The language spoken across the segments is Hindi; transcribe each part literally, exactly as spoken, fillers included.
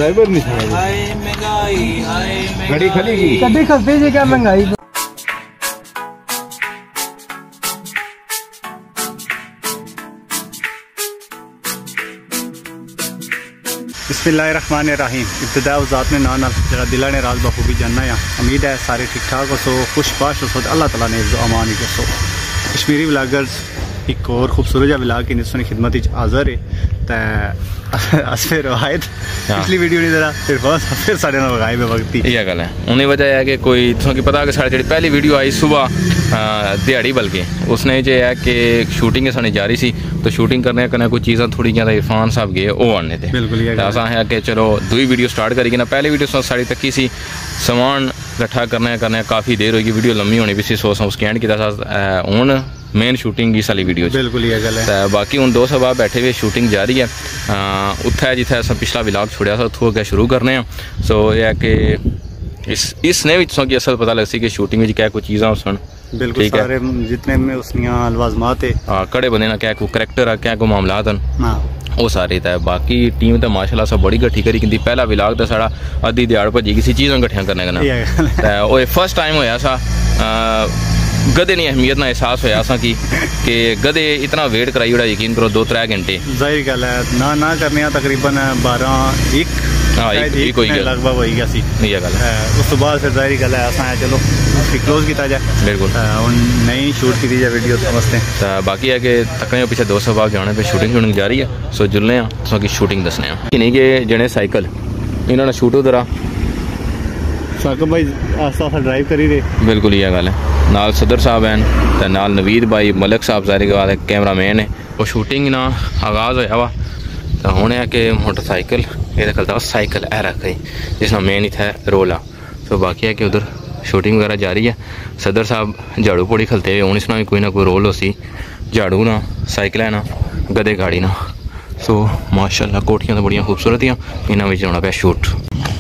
ड्राइवर नहीं था। गाड़ी खली गड्डी खलते जी क्या महंगाई। बिस्मिल्लाहिर्रहमानिर्रहीम। इब्तिदा ज़ात में नाना जरा दिला ने राज बखूबी जानना या उम्मीद है सारे ठीक ठाक हो सो खुश बाश हो सो अल्लाह ताला ने अमान ही सो। कश्मीरी व्लागर्स एक और खूबसूरत जहा व्लाग की निस्सों की खिदमत हाज़र है। असफे रवायत पिछली वीडियो नहीं जरा फिर फिर साढ़े नौ गायब है वक्त ही। यह गल है उन्हें वजह है कि कोई तुझे पता कि साढ़े जी पहली वीडियो आई सुबह दिहाड़ी बल्कि उसने जो है कि शूटिंग साढ़े जारी सी तो शूटिंग करने कन्नै कोई चीज़ां थोड़ी ज्यादा इरफान साहब गए वो आने थे। बिल्कुल असा है कि चलो दुई वीडियो स्टार्ट करी ना पहली वीडियो साड़ी तकी सी समान इकट्ठा करने करने काफ़ी देर होगी वीडियो लम्मी होनी भी सी सो उस कैंड किया हूँ मेन शूटिंग इस वाली वीडियो बिल्कुल ये गल है। बाकी हूँ दो सभा बैठे हुए शूटिंग जारी है उत्थे जिथे अस पिछला व्लॉग छोड़िया था उत्थों अगर शुरू करने सो यह है कि इस इसने भी की असल पता लग सी कि शूटिंग में क्या कोई चीज़ां सन बिल्कुल सारे जितने में उसनियां लवाजमात है हाँ कड़े बंदे ना क्या कोई करैक्टर है क्या कोई मामलात हैं वो सारे था। बाकी टीम तो माशाल्लाह सब बड़ी गट्ठी करी कि पहला व्लॉग तो साड़ा अद्धी दिहाड़ भजी किसी चीज़ां कट्ठियां करने कन्नै वो फर्स्ट टाइम होया सा गधे ने अहमियत ना एहसास होया सा कि कि गधे इतना वेट कराई ओड़ा यकीन करो दो त्रै घंटे जाहिर गल है ना ना करने तकरीबन बारह एक हाँ एक एक होई गया लगभग होई गया सी ये गल है। उस तो बाद फिर जाहिर गल है असा चलो उसकी क्लोज किया जाए बिल्कुल हुन नई शूट की जाए वीडियो समझते हैं। बाकी है कि तकने पीछे दो सौ बाग जाने पे शूटिंग शूटिंग जारी है सो जुलने तो की शूटिंग दसने कि नहीं कि जने साइकिल इन्होंने शूट उधर साकिब भाई आस्ता आस्ता ड्राइव करी रहे बिल्कुल ये गल है। नाल सदर साहब हैं तो नाल नवीद भाई मलिक साहब जारी के कैमरा मैन है वो शूटिंग ना आगाज़ होया वा तो हूँ है कि मोटरसाइकिल ये करता साइकिल ए रख गई जिसना मेन इतना रोल आ तो बाकी है कि उधर शूटिंग वगैरह जारी है। सदर साहब झाड़ू पोड़ी खलते हुए हूँ इसना भी कोई ना कोई रोल हो सी झाड़ू ना साइकिल है ना गधे गाड़ी ना सो माशाल्लाह कोठियाँ तो बड़िया खूबसूरत हैं इन्होंने में होना पाया शूट।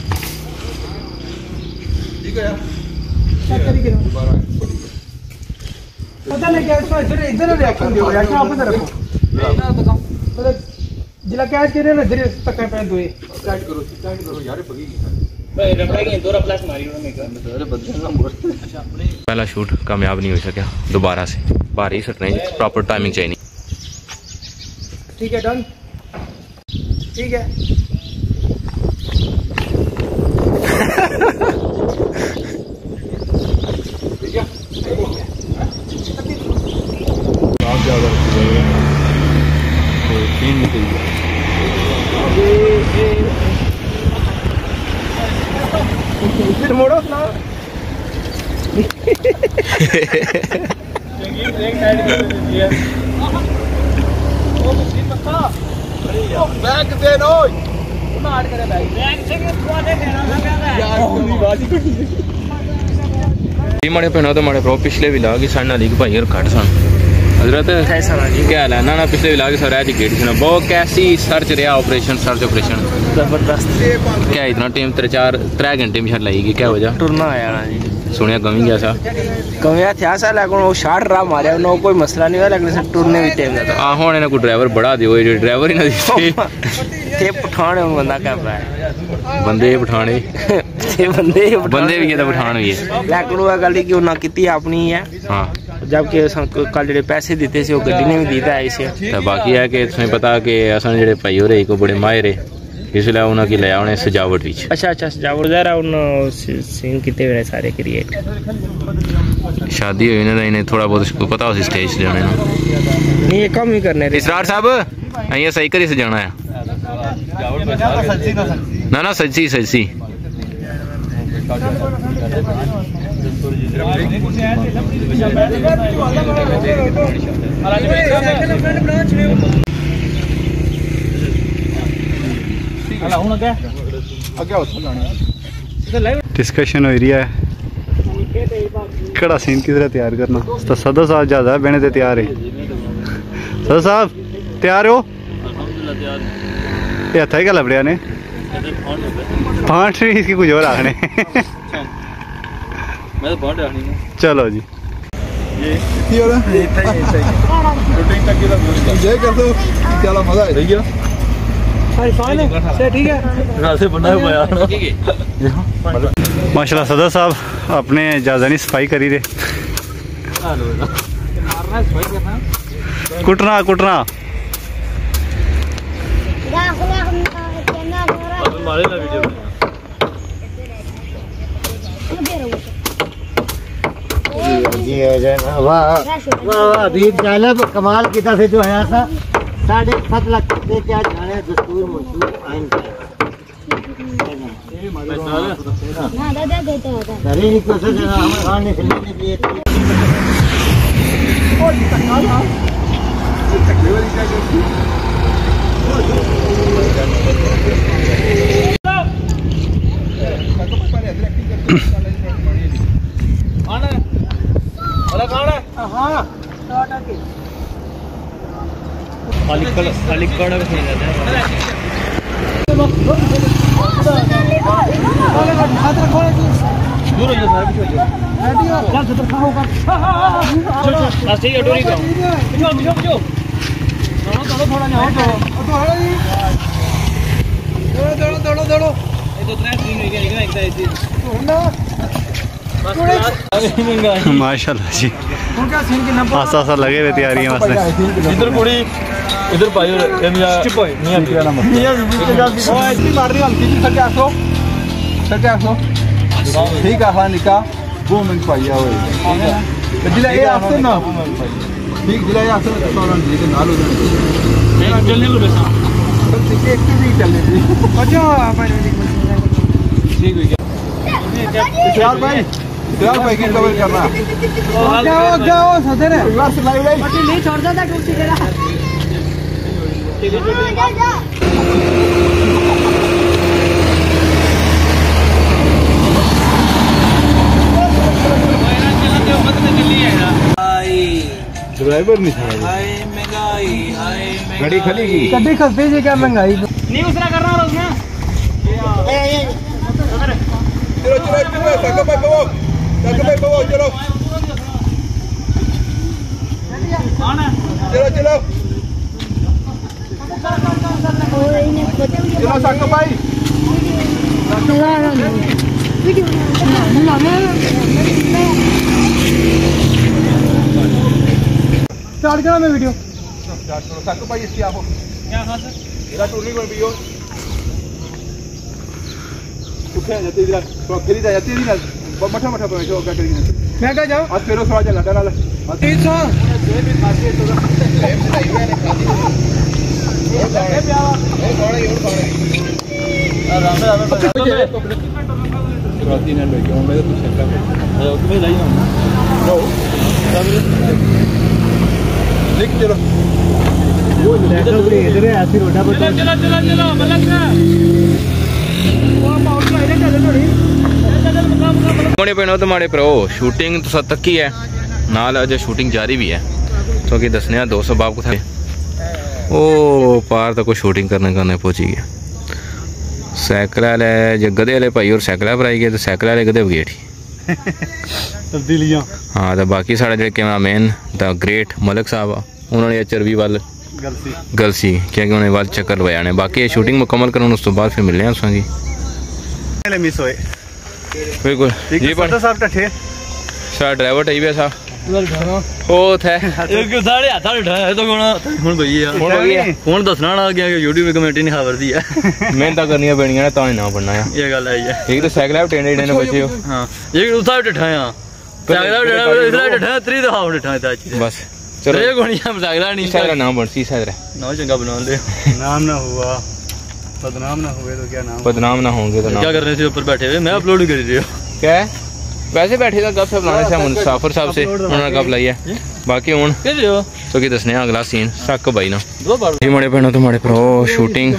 पता नहीं क्या इधर इधर रिएक्शन दियो रिएक्शन आप इधर रखो जिला कैच करे ना इधर तक पे दो स्टार्ट करो स्टार्ट करो यार पगेगी भाई रखा दो प्लस मारी उन्होंने कर अरे बदल अच्छा पहला शूट कामयाब नहीं हो सका दोबारा से बाहर ही सटने प्रॉपर टाइमिंग चाहिए। ठीक है डन ठीक है मोड़ो ना बैग दे नो मार करे बैग बैग से थोड़ा दे देना यार माड़े पे ना तो माड़े प्रो पिछले भी लाग साढ़े नाल एक भाई और घट सन हजरत क्या हाल है ना ना पिछले भी लाग सर है गेट सुना बहुत कैसी सर्च रहा ऑपरेशन सर्च ऑपरेशन जबरदस्त क्या इतना टाइम त्रै चार त्रै घंटे में लगेगी क्या वजह टुरना आया ना जी सुनिया गमी गया सा गमिया था सा लेकिन वो शार्ट रहा मारे नो कोई मसला नहीं हुआ लेकिन सर टुरने भी टाइम लगा आ होने ना कोई ड्राइवर बड़ा दियो जो ड्राइवर ही ना दी थे पठान बंदा कर रहा है बंदे पठाने थे बंदे बंदे भी है पठान भी है लेकिन वो गल की ना की अपनी है हां जबकि कल जो पैसे दिते से वो गड्डी ने भी दीता है इसे तो बाकी है कि तुम्हें पता कि असन जेडे भाई हो रहे को बड़े माहिर है इसलिए उन्होंने की लिया उन्हें सजावट भी अच्छा अच्छा सजावट जरा उन सीन कितने हुए सारे क्रिएट शादी हुई ना इन्हें थोड़ा बहुत पता हो स्टेज से जाने नहीं ये कम ही करने इसरार साहब अहियां सही करी सजाना है ना ना सच्ची सच्ची डिस्कशन हो रही है कड़ा सीन किस तरह तैयार करना तो सदर साहब ज्यादा बहने से तैयार है। सदर साहब तैयार हो ये हथा ही क्या लबड़िया ने फांट इसकी कुछ और आखने चलो जी ये कर दो क्या मजा है फाइन है ठीक है से बंदा हुआ यार माशाल्लाह सदर साहब अपने जाजानी सफाई करी दे कुटना कुटना कमाल की तरह से जो है था साढ़े सात लाख के क्या जाने दस्तूर मंसूर आइन माशाल्लाह जी आसा आसा लगे हुए तैयारियां वास्ते इधर कुड़ी इधर भाई मियां मियां मियां मारनी हल्की जी सके आसो सके आसो ठीक है हां निका वो मिनट पाइया होए जिला ये आसो ना ठीक जिला ये आसो तो ना जी के नाल हो जाए चलने को बेसा ठीक एक भी चलने दी अच्छा भाई ठीक हो गया यार भाई यार भाई की कवर करना जाओ जाओ सदर है बस लाइव लाइव पट्टी नहीं छोड़ देता कुर्सी तेरा जा जा ड्राइवर नहीं था हाय महंगाई हाय गाड़ी खलेगी गाड़ी खलते जी क्या महंगाई नहीं उसरा कर रहा हूं उसमें चलो चलो चलो काका भाई बवो काका भाई बवो चलो चलो चलो चलो काका भाई स्टार्ट करा मैं वीडियो स्टार्ट करो काका भाई इसकी आपो क्या हां सर मेरा टूरनी कोई वीडियो उठे जाते इधर तो खेली जाती है इधर मठा मठा पे जो क्या करेंगे मैं क्या जाऊं आज तेरे सौ चला डाला तीन सौ ये भी खाते तो टाइम से नहीं मैंने खाती ये दौड़े पे आवा ये दौड़े ये दौड़े आराम से आराम से शुरुआती ने ले गया मैं तो चेक कर तुम्हें लाई ना नो लिख चलो वो इधर है ऐसी रोडा पर चलो चलो चलो मलक ना तुम्हारे प्रो शूटिंग तो तक ही है नाल अजय शूटिंग जारी भी है तो कि दसने दो सौ बाप को था ओ पार तक शूटिंग करने करने पहुंची गया साइकिल वाले जो गधे वाले भाई और साइकिल पर आई गए तो साइकिल वाले गधे भी तब्दीलियां हाँ तो बाकी साढ़े जो camera man the great Malik साहब उन्होंने चरबी वाल गलसी क्योंकि उन्हें वाल चक्कर लवाने बाकी शूटिंग मुकम्मल करने उस तो बाद फिर मिलने हैं जी मिस होए बिल्कुल जी पर साहब टठे सारा ड्राइवर टाइप है सा ओ थे एक सारे हाथ उठाया तो कौन हुन भईया हुन दसना ना कि YouTube कमेटी ने खबर दी है मेहनत करनी पैनी है तां ना बनना है ये गल है ठीक तो साइकिल पे टेंडे ने बचे हो हां एक उठा उठाया साइकिल उठाया इसला उठाया त्री तो हाफ उठाया था बस चलो रे गोनिया साइकिल नहीं साइकिल नाम बन सी साइकिल ना चंगा बना ले नाम ना हुआ बदनाम ना हुए तो क्या नाम बदनाम ना होंगे तो क्या करने से ऊपर बैठे हुए मैं अपलोड कर रही हूं क्या वैसे बैठे था गप लाने से मुसाफिर साहब से उन्होंने गप लाई है बाकी हूँ तो कि दसने अगला सीन सक भाई ना जी मड़े भैनों तुम्हारे प्रो शूटिंग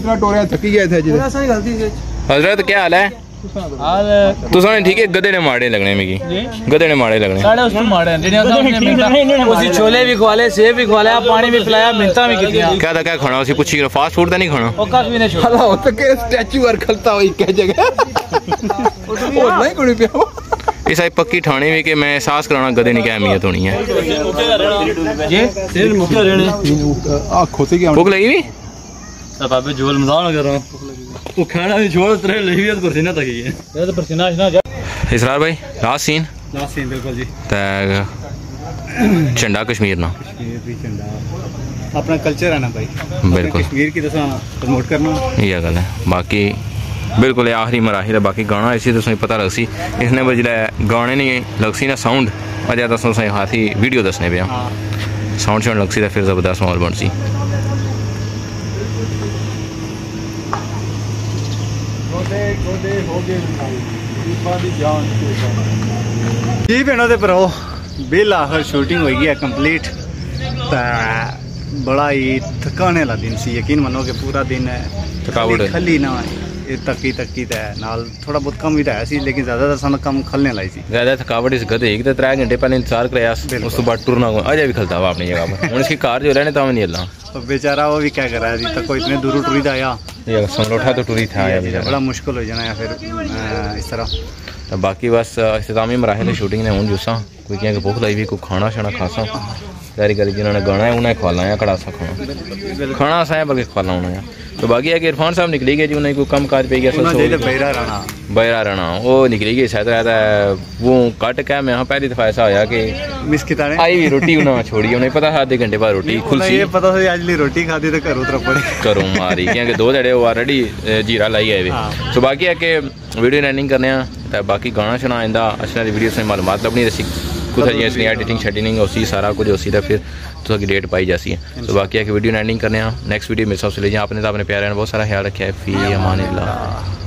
हजरत क्या हाल है तुसा ठीक है गधे ने माड़े लगने मिगी गधे ने माड़े लगने साढ़े उसको माड़े उसी छोले भी खवाले सेब भी खवाले पानी भी पिलाया मिलता भी कितनी क्या था क्या खाना उसी पूछी करो फास्ट फूड तो नहीं खाना वो काफी ने छोड़ा हो तो के स्टैचू और खलता हो एक जगह और नहीं कोई पिया इस आई पक्की ठाणे में कि मैं एहसास कराना गधे नहीं क्या अहमियत होनी है आंखों से क्या भूख लगी भी अब आप जोल मजाक कर रहा हूं वो खाना भी छोड़ तेरे ले भी पसीना तक ही है ये तो पसीना इतना इसरार भाई लास्ट सीन लास्ट सीन बिल्कुल जी ते झंडा कश्मीर ना अपना कल्चर है ना भाई बिल्कुल कश्मीर की तरह प्रमोट करना ये गल है बाकी बिल्कुल आखिरी मराहिल है बाकी गाना इसी तुसें पता लग सी इसने बजले गाने नहीं लग सी ना साउंड अजय तुसें तुसें हाथी वीडियो दसने पे साउंड शाउंड लग सी फिर जबरदस्त माहौल बन सी जी भैनों ते भराओ बिल आखिर शूटिंग हो गई है कंप्लीट बड़ा ही थकाने वाला दिन सी यकीन मानो कि पूरा दिन थकावट खली ना तकी तकी ते नाल थोड़ा बहुत कम भी है सी लेकिन ज्यादातर सानू कम खलने लाई सी ज्यादा थकावट इस गधे एक तो त्रै घंटे पहले इंतजार कराया उस तो बाद टुरना अजय भी खलता हुआ अपनी जगह पर हूँ इसकी कार जो रहने तो नहीं हिलना तो बेचारा वो भी क्या कर रहा है अभी तक कोई इतने दूर टुरी आया ये समलोठा तो टुरी था आया बड़ा मुश्किल हो जाना या फिर इस तरह तो बाकी बस इख्तितामी मराहिल शूटिंग ने हूँ जुसा कोई क्या भूख लाई भी कोई खाना शाना खासा तैयारी करी जिन्होंने गाना है उन्हें खवाला है कड़ा सा खाना खाना सा है बल्कि खवाला उन्हें तो बाकी है कि इरफान साहब निकली गए जी उन्हें कोई कम काज पे गया बहरा राणा बहरा राणा वो निकली गई शायद रहता है वो कट क्या मैं यहाँ पहली दफा ऐसा होया कि मिस किता ने आई भी रोटी उन्हें छोड़ी उन्हें पता था आधे घंटे बाद रोटी खुलसी ये पता था आज ली रोटी खाती तो घर उतर पड़े करूँ मारी क्योंकि दो जड़े वो ऑलरेडी जीरा लाई आए तो बाकी है कि वीडियो एडिटिंग करने तो बाकी गाना शाना आंदा अच्छी वीडियो से मालूमात लभनी दसी कुछ जियां एडिटिंग शेडिटिंग उसी सारा कुछ उसी का फिर तो डेट पाई जासी है तो बाकी है कि वीडियो एडिटिंग करने नेक्स्ट वीडियो मेरे साथ ले जाए आपने तो अपने प्यारे ने बहुत सारा ख्याल रखा है फी अमान अल्लाह।